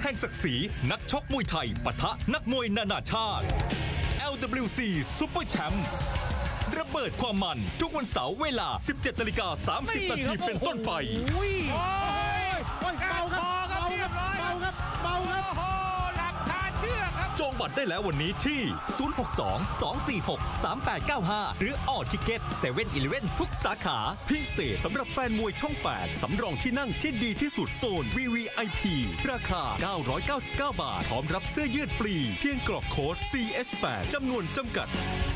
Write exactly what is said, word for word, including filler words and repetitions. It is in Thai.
ห่งศักดิ์ศรีนักชกมวยไทยปะทะนักมวยนานาชาติ แอล ดับเบิลยู ซี ซุปเปอร์แชมป์ระเบิดความมันทุกวันเสาร์เวลา สิบเจ็ดนาฬิกาสามสิบนาทีเป็นต้นไปโอ้ยเบาครับเบาครับเบาครับเบาครับโอ้โหหลักคาเชื่อครับจองบัตรได้แล้ววันนี้ที่ ศูนย์ หก สอง สอง สี่ หก สาม แปด เก้า ห้า หรือออทิเก็ต เซเว่น อีเลฟเว่น ทุกสาขาพิเศษสำหรับแฟนมวยช่อง แปด สำรองที่นั่งที่ดีที่สุดโซน วี วี ไอ พี ราคา เก้าร้อยเก้าสิบเก้า บาท พร้อมรับเสื้อยืดฟรี เพียงกรอกโค้ด ซี เอช แปด จำนวนจำกัด